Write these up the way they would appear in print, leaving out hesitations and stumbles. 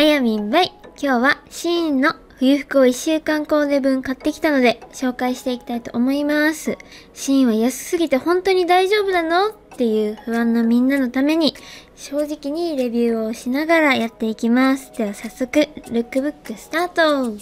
やみんばい。今日はシーインの冬服を1週間コーデ分買ってきたので紹介していきたいと思います。シーインは安すぎて本当に大丈夫なのっていう不安なみんなのために正直にレビューをしながらやっていきます。では早速ルックブックスタート。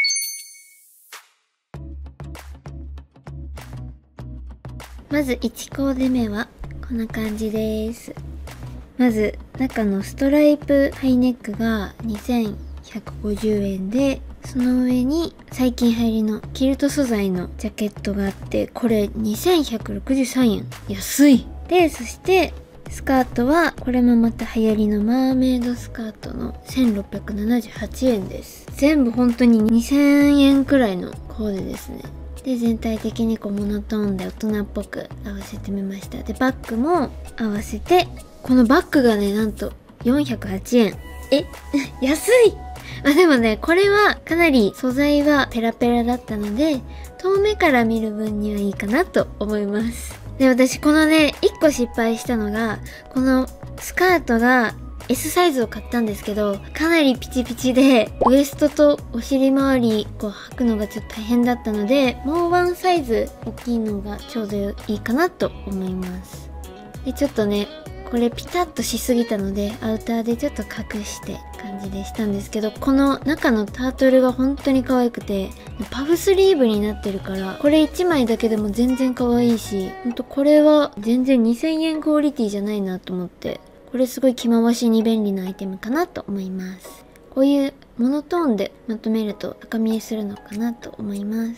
まず1コーデ目はこんな感じです。まず中のストライプハイネックが2150円で、その上に最近流行りのキルト素材のジャケットがあって、これ2163円。安い。で、そしてスカートはこれもまた流行りのマーメイドスカートの1678円です。全部本当に2000円くらいのコーデですね。で、全体的にこうモノトーンで大人っぽく合わせてみました。で、バッグも合わせて、このバッグがね、なんと408円。安い。でもね、これはかなり素材はペラペラだったので、遠目から見る分にはいいかなと思います。で、私このね、1個失敗したのが、このスカートがS サイズを買ったんですけど、かなりピチピチで、ウエストとお尻周りこう履くのがちょっと大変だったので、もうワンサイズ大きいのがちょうどいいかなと思います。で、ちょっとね、これピタッとしすぎたので、アウターでちょっと隠して感じでしたんですけど、この中のタートルが本当に可愛くて、パフスリーブになってるから、これ1枚だけでも全然可愛いし、ほんとこれは全然2000円クオリティじゃないなと思って、これすごい着回しに便利なアイテムかなと思います。こういうモノトーンでまとめると高見えするのかなと思います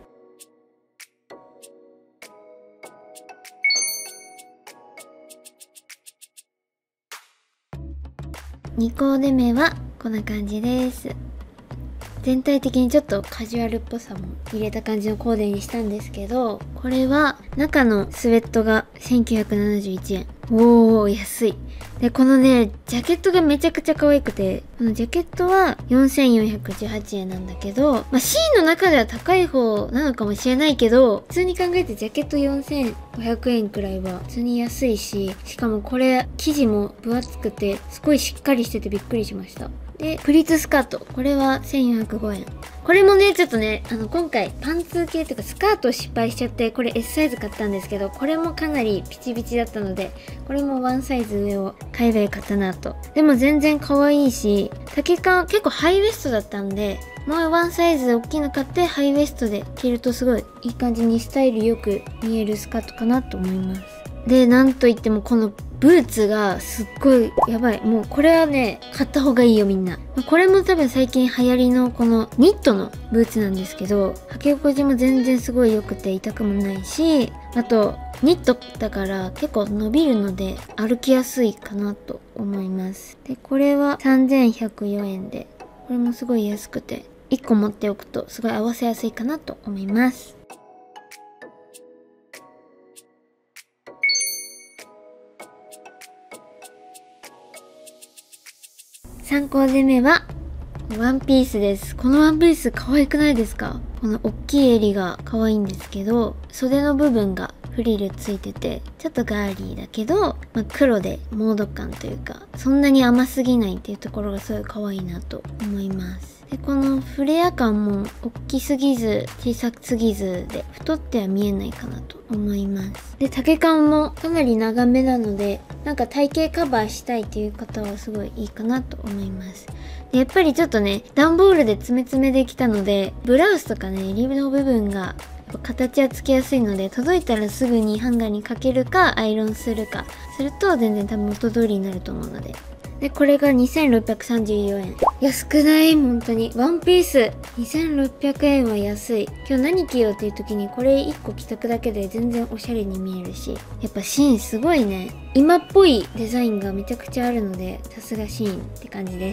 。2コーデ目はこんな感じです。全体的にちょっとカジュアルっぽさも入れた感じのコーデにしたんですけど、これは中のスウェットが1971円。おー、安い。で、このね、ジャケットがめちゃくちゃ可愛くて、このジャケットは4418円なんだけど、C の中では高い方なのかもしれないけど、普通に考えてジャケット4500円くらいは普通に安いし、しかもこれ生地も分厚くて、すごいしっかりしててびっくりしました。で、プリーツスカート。これは1405円。これもね、ちょっとね、今回パンツ系というかスカートを失敗しちゃって、これ S サイズ買ったんですけど、これもかなりピチピチだったので、これもワンサイズ上を買えばよかったなと。でも全然可愛いし、丈感結構ハイウエストだったんで、もうワンサイズ大きいの買ってハイウエストで着るとすごいいい感じにスタイルよく見えるスカートかなと思います。で、なんといってもこのブーツがすっごいやばい。もうこれはね、買った方がいいよみんな。これも多分最近流行りのこのニットのブーツなんですけど、履き心地も全然すごい良くて痛くもないし、あとニットだから結構伸びるので歩きやすいかなと思います。で、これは3104円で、これもすごい安くて、1個持っておくとすごい合わせやすいかなと思います。3コーデ目はワンピースです。このワンピース可愛くないですか？この大きい襟が可愛いんですけど、袖の部分がフリルついてて、ちょっとガーリーだけど、黒でモード感というか、そんなに甘すぎないっていうところがすごい可愛いなと思います。で、このフレア感も大きすぎず小さすぎずで太っては見えないかなと思います。で、丈感もかなり長めなので、なんか体型カバーしたいっていう方はすごいいいかなと思います。で、やっぱりちょっとね、段ボールで詰め詰めできたので、ブラウスとかね、襟の部分が形はつきやすいので、届いたらすぐにハンガーにかけるかアイロンするかすると全然多分元通りになると思うので。で、これが2634円。安くない？本当に。ワンピース2600円は安い。今日何着ようっていう時にこれ1個着とくだけで全然おしゃれに見えるし。やっぱシーンすごいね。今っぽいデザインがめちゃくちゃあるので、さすがシーンって感じです。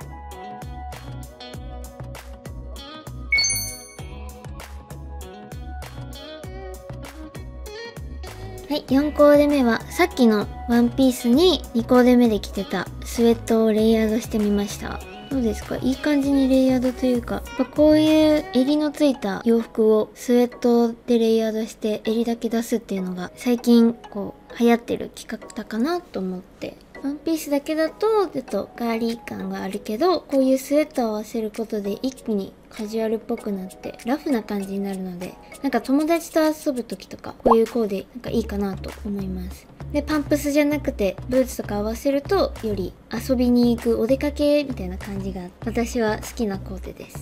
はい、4コーデ目はさっきのワンピースに2コーデ目で着てたスウェットをレイヤードしてみました。どうですか？いい感じにレイヤードというか、やっぱこういう襟のついた洋服をスウェットでレイヤードして襟だけ出すっていうのが最近こう流行ってる着方かなと思ってワンピースだけだとちょっとガーリー感があるけど、こういうスウェットを合わせることで一気にカジュアルっぽくなってラフな感じになるので、なんか友達と遊ぶ時とかこういうコーデなんかいいかなと思います。でパンプスじゃなくてブーツとか合わせるとより遊びに行くお出かけみたいな感じが私は好きなコーデです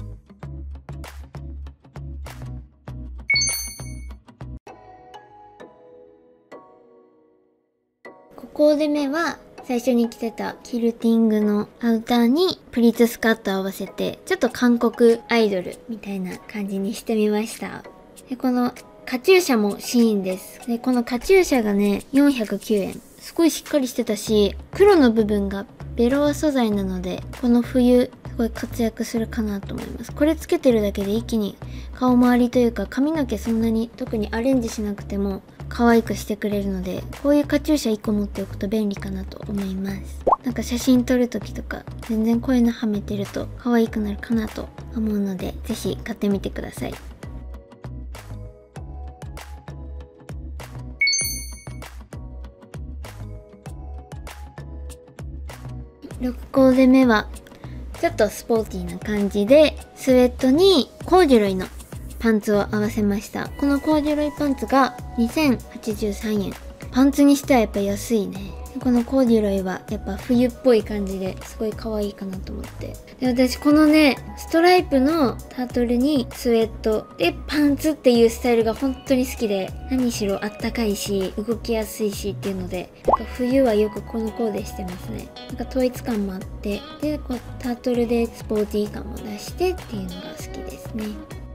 。5コーデ目は最初に着てたキルティングのアウターにプリーツスカートを合わせてちょっと韓国アイドルみたいな感じにしてみました。でこのカチューシャもシーンです。でこのカチューシャがね409円、すごいしっかりしてたし、黒の部分がベロア素材なのでこの冬すごい活躍するかなと思います。これつけてるだけで一気に顔周りというか髪の毛そんなに特にアレンジしなくても可愛くしてくれるので、こういうカチューシャ1個持っておくと便利かなと思います。なんか写真撮る時とか全然こういうのはめてると可愛くなるかなと思うので、ぜひ買ってみてください。6コーデ目はちょっとスポーティーな感じで、スウェットにコーデュロイのパンツを合わせました。このコーデュロイパンツが2083円。パンツにしてはやっぱ安いね。このコーデュロイはやっぱ冬っぽい感じですごい可愛いかなと思って。で、私このね、ストライプのタートルにスウェットでパンツっていうスタイルが本当に好きで、何しろあったかいし、動きやすいしっていうので、なんか冬はよくこのコーデしてますね。なんか統一感もあって、で、こうタートルでスポーティー感も出してっていうのが好きですね。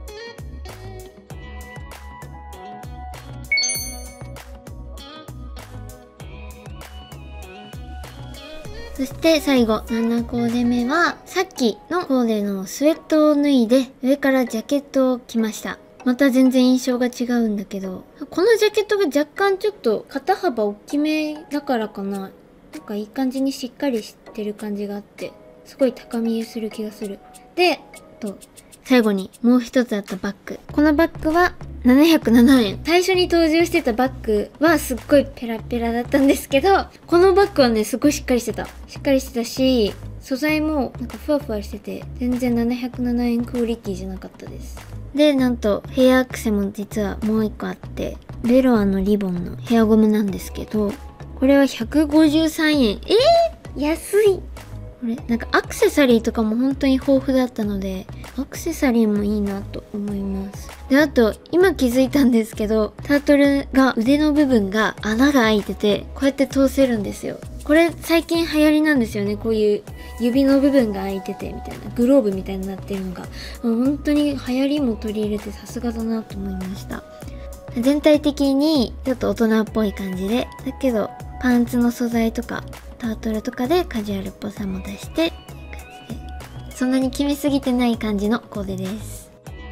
そして最後、7コーデ目は、さっきのコーデのスウェットを脱いで、上からジャケットを着ました。また全然印象が違うんだけど、このジャケットが若干ちょっと肩幅大きめだからかな。なんかいい感じにしっかりしてる感じがあって、すごい高見えする気がする。で、最後にもう一つあったバッグ。このバッグは707円。最初に登場してたバッグはすっごいペラペラだったんですけど、このバッグはね、すごいしっかりしてた。しっかりしてたし、素材もなんかふわふわしてて、全然707円クオリティじゃなかったです。で、なんとヘアアクセも実はもう一個あって、ベロアのリボンのヘアゴムなんですけど、これは153円。安い。これなんかアクセサリーとかも本当に豊富だったので、アクセサリーもいいなと思います。で、あと今気づいたんですけど、タートルが腕の部分が穴が開いてて、こうやって通せるんですよ。これ最近流行りなんですよね。こういう指の部分が開いててみたいな、グローブみたいになってるのが、もう本当に流行りも取り入れてさすがだなと思いました。全体的にちょっと大人っぽい感じで、だけどパンツの素材とかタートルとかでカジュアルっぽさも出してっていう感じで、そんなに決めすぎてない感じのコーデです。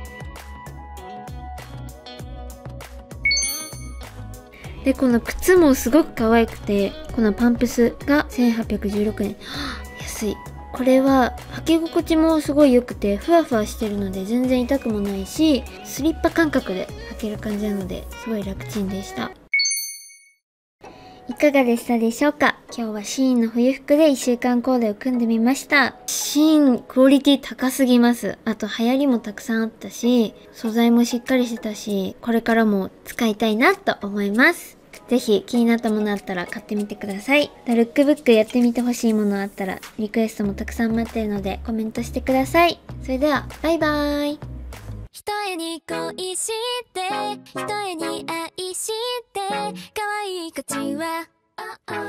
で、この靴もすごく可愛くて、このパンプスが1816円。安い。これは履き心地もすごい良くて、ふわふわしてるので全然痛くもないし、スリッパ感覚で履ける感じなので、すごい楽ちんでした。いかがでしたでしょうか？今日はシーンの冬服で1週間コーデを組んでみました。シーンクオリティ高すぎます。あと流行りもたくさんあったし、素材もしっかりしてたし、これからも使いたいなと思います。ぜひ気になったものあったら買ってみてください。ルックブックやってみてほしいものあったらリクエストもたくさん待ってるのでコメントしてください。それではバイバーイ。 一重に恋して一重に愛して可愛い口は